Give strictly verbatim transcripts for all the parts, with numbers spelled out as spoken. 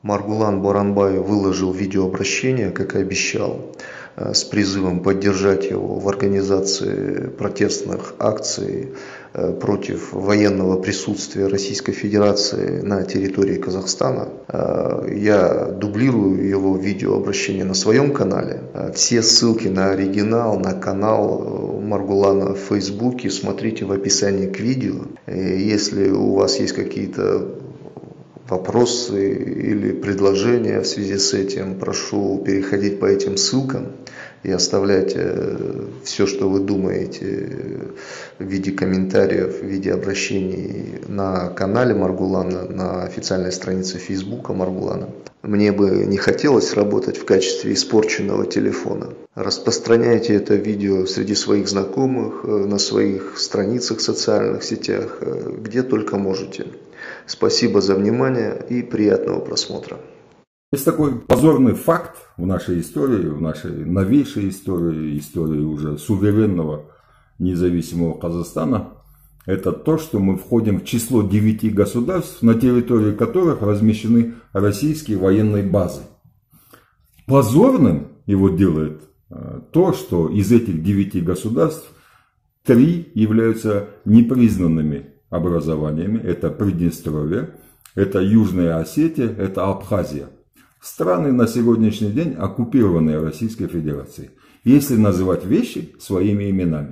Маргулан Боранбаев выложил видеообращение, как и обещал, с призывом поддержать его в организации протестных акций против военного присутствия Российской Федерации на территории Казахстана. Я дублирую его видеообращение на своем канале. Все ссылки на оригинал, на канал Маргулана в Фейсбуке смотрите в описании к видео. Если у вас есть какие-то вопросы или предложения в связи с этим, прошу переходить по этим ссылкам и оставлять все, что вы думаете в виде комментариев, в виде обращений на канале Маргулана, на официальной странице Фейсбука Маргулана. Мне бы не хотелось работать в качестве испорченного телефона. Распространяйте это видео среди своих знакомых, на своих страницах в социальных сетях, где только можете. Спасибо за внимание и приятного просмотра. Есть такой позорный факт в нашей истории, в нашей новейшей истории, истории уже суверенного независимого Казахстана. Это то, что мы входим в число девяти государств, на территории которых размещены российские военные базы. Позорным его делает то, что из этих девяти государств три являются непризнанными образованиями. Это Приднестровье, это Южная Осетия, это Абхазия. Страны на сегодняшний день оккупированные Российской Федерацией. Если называть вещи своими именами.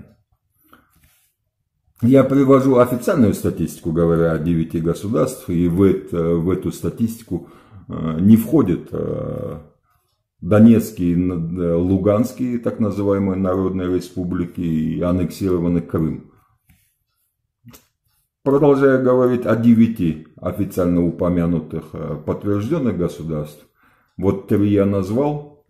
Я привожу официальную статистику, говоря о девяти государствах, и в, это, в эту статистику не входят Донецкие, Луганские, так называемые народные республики, и аннексированный Крым. Продолжая говорить о девяти официально упомянутых подтвержденных государств, вот три я назвал,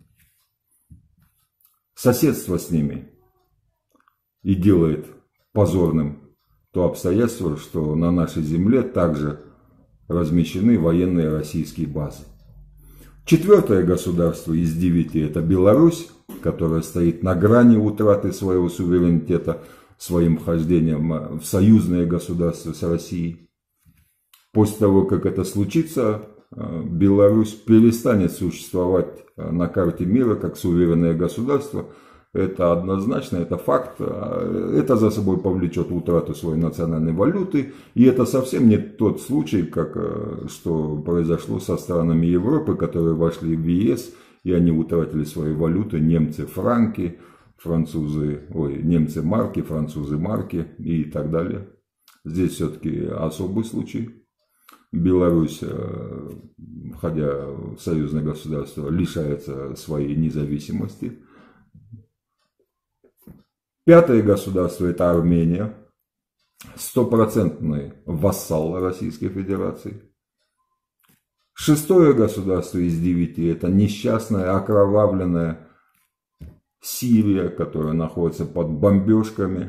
соседство с ними и делает позорным то обстоятельство, что на нашей земле также размещены военные российские базы. Четвертое государство из девяти – это Беларусь, которая стоит на грани утраты своего суверенитета своим вхождением в союзное государство с Россией. После того, как это случится, Беларусь перестанет существовать на карте мира как суверенное государство. Это однозначно, это факт. Это за собой повлечет утрату своей национальной валюты. И это совсем не тот случай, как что произошло со странами Европы, которые вошли в ЕС, и они утратили свои валюты. Немцы франки, французы, ой, немцы марки, французы марки и так далее. Здесь все-таки особый случай. Беларусь, входя в союзное государство, лишается своей независимости. Пятое государство – это Армения, стопроцентный вассал Российской Федерации. Шестое государство из девяти – это несчастная, окровавленная Сирия, которая находится под бомбежками.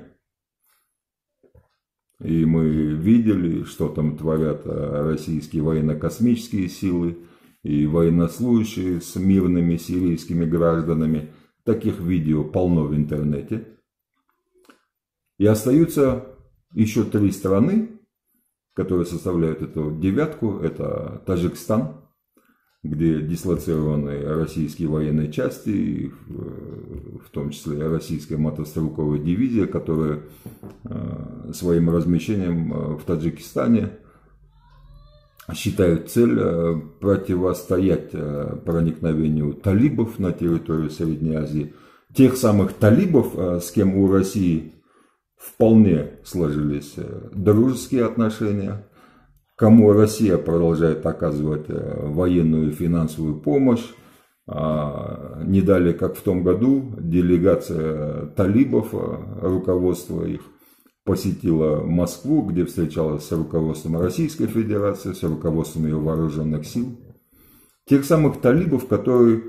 И мы видели, что там творят российские военно-космические силы и военнослужащие с мирными сирийскими гражданами. Таких видео полно в интернете. И остаются еще три страны, которые составляют эту девятку. Это Таджикистан, где дислоцированы российские военные части, в том числе российская мотострелковая дивизия, которая своим размещением в Таджикистане считают цель противостоять проникновению талибов на территорию Средней Азии. Тех самых талибов, с кем у России вполне сложились дружеские отношения, кому Россия продолжает оказывать военную и финансовую помощь. Не далее, как в том году, делегация талибов, руководство их, посетила Москву, где встречалась с руководством Российской Федерации, с руководством ее вооруженных сил. Тех самых талибов, которые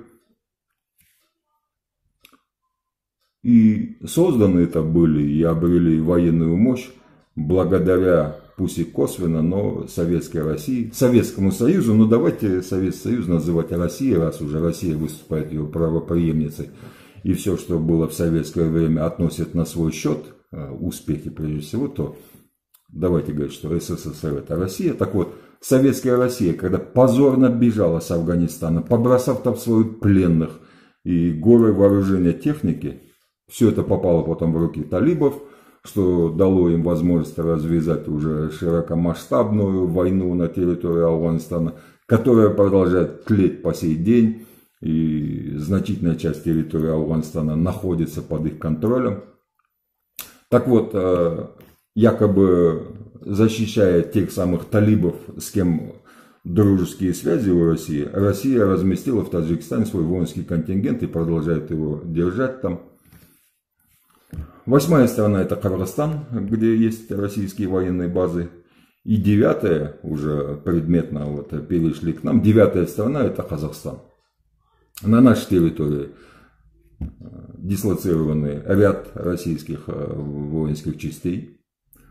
и созданы это были, и обрели военную мощь благодаря, пусть и косвенно, но Советской России, Советскому Союзу. Но давайте Советский Союз называть Россией, раз уже Россия выступает ее правопреемницей. И все, что было в советское время, относит на свой счет, успехи прежде всего, то давайте говорить, что СССР это Россия. Так вот, Советская Россия, когда позорно бежала с Афганистана, побросав там своих пленных и горы вооружения техники, все это попало потом в руки талибов, что дало им возможность развязать уже широкомасштабную войну на территории Афганистана, которая продолжает тлеть по сей день, и значительная часть территории Афганистана находится под их контролем. Так вот, якобы защищая тех самых талибов, с кем дружеские связи у России, Россия разместила в Таджикистане свой воинский контингент и продолжает его держать там. Восьмая страна — это Кыргызстан, где есть российские военные базы. И девятая, уже предметно вот перешли к нам, девятая страна — это Казахстан. На нашей территории дислоцированы ряд российских воинских частей,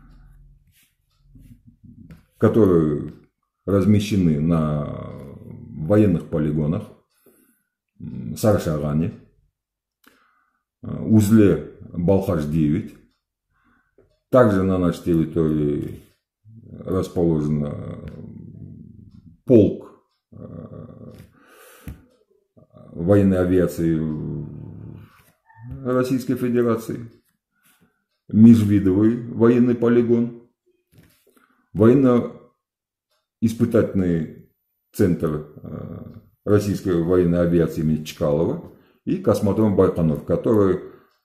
которые размещены на военных полигонах Саршагане, узле Балхаш девять. Также на нашей территории расположен полк военной авиации Российской Федерации, межвидовый военный полигон, военно-испытательный центр российской военной авиации имени Чкалова и космодром Байконур, который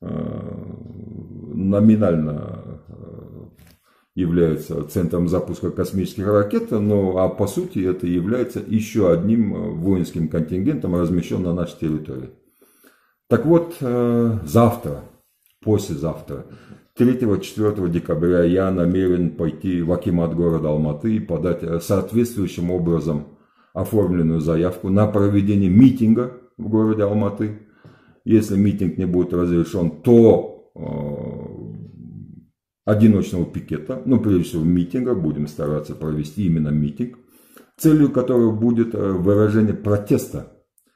номинально является центром запуска космических ракет, но а по сути это является еще одним воинским контингентом, размещенным на нашей территории. Так вот, завтра, послезавтра, третьего-четвёртого декабря я намерен пойти в акимат города Алматы и подать соответствующим образом оформленную заявку на проведение митинга в городе Алматы. Если митинг не будет разрешен, то одиночного пикета, ну прежде всего митинга, будем стараться провести именно митинг, целью которого будет выражение протеста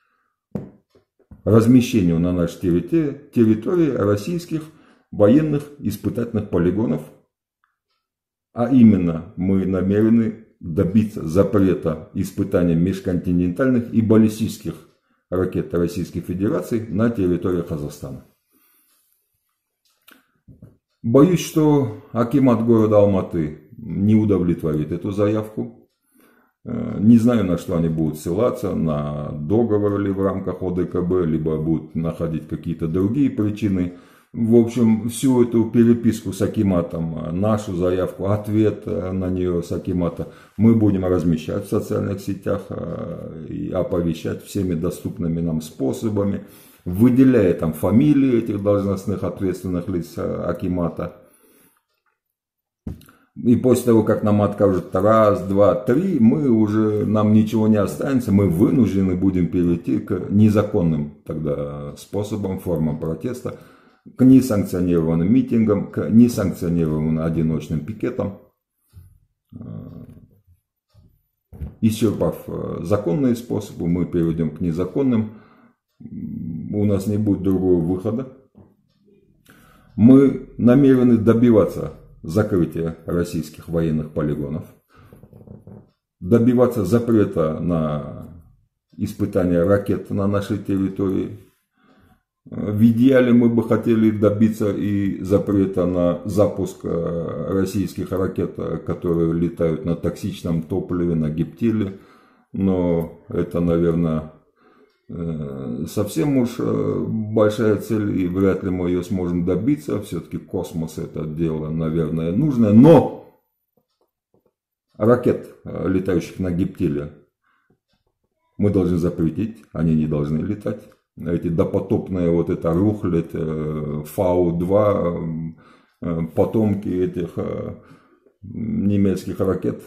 размещению на нашей территории, территории российских военных испытательных полигонов, а именно мы намерены добиться запрета испытания межконтинентальных и баллистических ракет Российской Федерации на территории Казахстана. Боюсь, что акимат города Алматы не удовлетворит эту заявку. Не знаю, на что они будут ссылаться, на договор ли в рамках О Дэ Ка Бэ, либо будут находить какие-то другие причины. В общем, всю эту переписку с акиматом, нашу заявку, ответ на нее с акимата мы будем размещать в социальных сетях и оповещать всеми доступными нам способами, выделяя там фамилии этих должностных ответственных лиц акимата. И после того, как нам откажут раз, два, три, мы уже, нам ничего не останется, мы вынуждены будем перейти к незаконным тогда способам, формам протеста, к несанкционированным митингам, к несанкционированным одиночным пикетам. Исчерпав законные способы, мы перейдем к незаконным. У нас не будет другого выхода. Мы намерены добиваться закрытия российских военных полигонов, добиваться запрета на испытания ракет на нашей территории. В идеале мы бы хотели добиться и запрета на запуск российских ракет, которые летают на токсичном топливе, на гептиле. Но это, наверное, совсем уж большая цель, и вряд ли мы ее сможем добиться. Все-таки космос — это дело, наверное, нужное. Но ракет, летающих на гептиле, мы должны запретить, они не должны летать. Эти допотопные, вот это рухлядь, Фау два, потомки этих немецких ракет.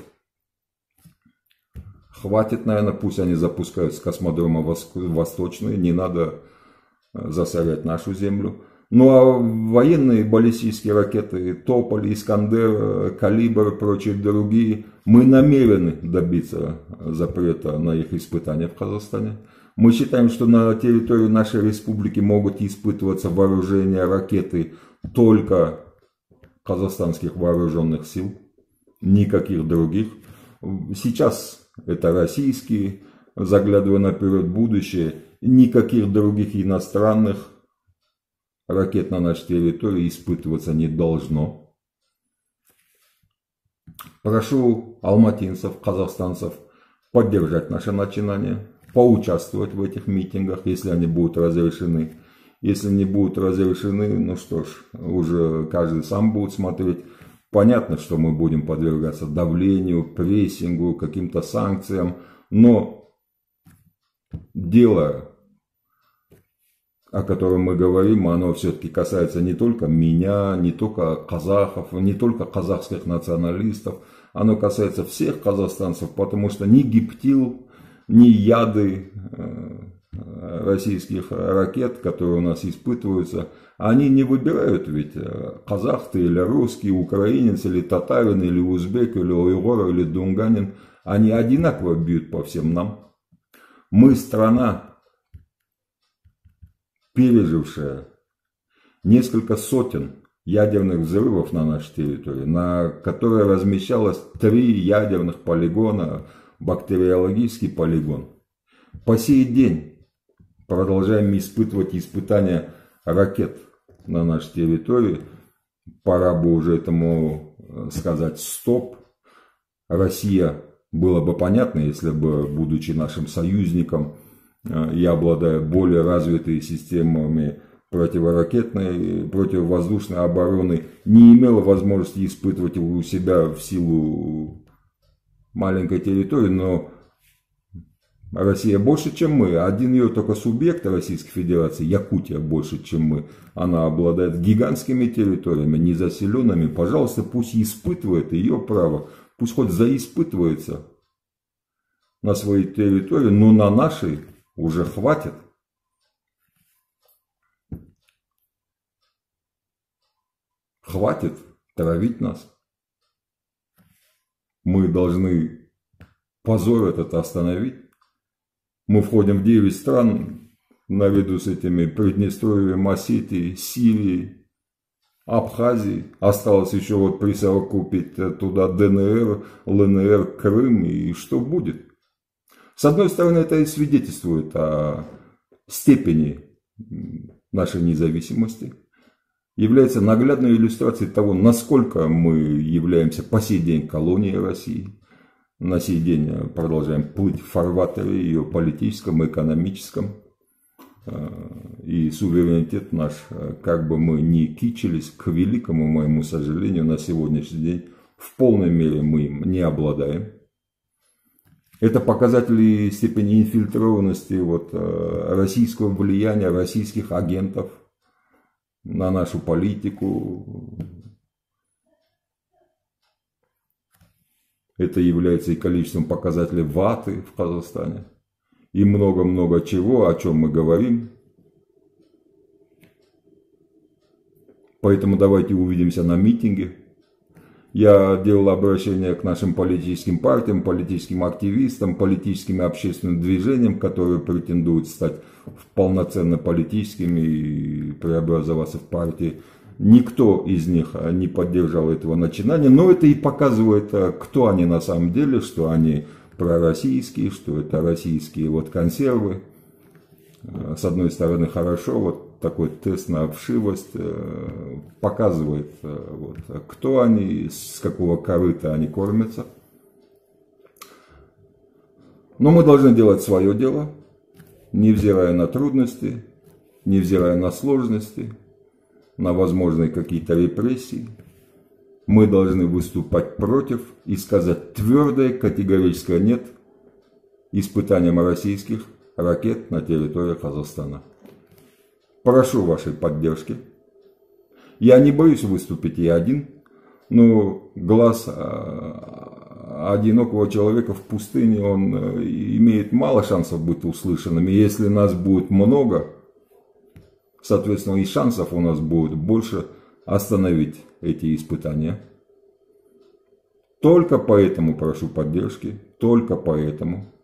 Хватит, наверное, пусть они запускают с космодрома Восточный, не надо засорять нашу землю. Ну а военные баллистические ракеты, Тополь, Искандер, Калибр и прочие другие, мы намерены добиться запрета на их испытания в Казахстане. Мы считаем, что на территории нашей республики могут испытываться вооружения ракеты только казахстанских вооруженных сил, никаких других. Сейчас это российские, заглядывая наперед будущее, никаких других иностранных ракет на нашей территории испытываться не должно. Прошу алматинцев, казахстанцев поддержать наше начинание, поучаствовать в этих митингах, если они будут разрешены. Если не будут разрешены, ну что ж, уже каждый сам будет смотреть. Понятно, что мы будем подвергаться давлению, прессингу, каким-то санкциям, но дело, о котором мы говорим, оно все-таки касается не только меня, не только казахов, не только казахских националистов, оно касается всех казахстанцев, потому что ни гептил, ни яды российских ракет, которые у нас испытываются, они не выбирают ведь казах ты или русский, украинец или татарин, или узбек, или уйгур, или дунганин. Они одинаково бьют по всем нам. Мы страна, пережившая несколько сотен ядерных взрывов на нашей территории, на которой размещалось три ядерных полигона, бактериологический полигон. По сей день продолжаем испытывать испытания ракет на нашей территории. Пора бы уже этому сказать стоп. Россия, было бы понятно, если бы, будучи нашим союзником и обладая более развитыми системами противоракетной, противовоздушной обороны, не имела возможности испытывать у себя в силу маленькой территории, но Россия больше, чем мы. Один ее только субъект Российской Федерации, Якутия, больше, чем мы. Она обладает гигантскими территориями, незаселенными. Пожалуйста, пусть испытывает ее право. Пусть хоть заиспытывается на своей территории, но на нашей уже хватит. Хватит травить нас. Мы должны позор этот остановить. Мы входим в девять стран, наряду с этими Приднестровьем, Осетией, Сирией, Абхазией. Осталось еще вот присовокупить туда ДНР, ЛНР, Крым, и что будет? С одной стороны, это и свидетельствует о степени нашей независимости, является наглядной иллюстрацией того, насколько мы являемся по сей день колонией России. На сей день продолжаем плыть в фарватере ее политическом, экономическом. И суверенитет наш, как бы мы ни кичились, к великому моему сожалению, на сегодняшний день в полной мере мы им не обладаем. Это показатели степени инфильтрованности вот, российского влияния, российских агентов на нашу политику. Это является и количеством показателей ваты в Казахстане. И много-много чего, о чем мы говорим. Поэтому давайте увидимся на митинге. Я делал обращение к нашим политическим партиям, политическим активистам, политическим и общественным движениям, которые претендуют стать полноценно политическими и преобразоваться в партии. Никто из них не поддержал этого начинания, но это и показывает, кто они на самом деле, что они пророссийские, что это российские вот консервы. С одной стороны, хорошо, вот такой тест на вшивость показывает, вот, кто они, с какого корыта они кормятся. Но мы должны делать свое дело, невзирая на трудности, невзирая на сложности, на возможные какие-то репрессии. Мы должны выступать против и сказать твердое категорическое нет испытаниям российских ракет на территории Казахстана. Прошу вашей поддержки. Я не боюсь выступить и один, но глаз одинокого человека в пустыне, он имеет мало шансов быть услышанным. И если нас будет много, соответственно, и шансов у нас будет больше остановить эти испытания. Только поэтому прошу поддержки, только поэтому.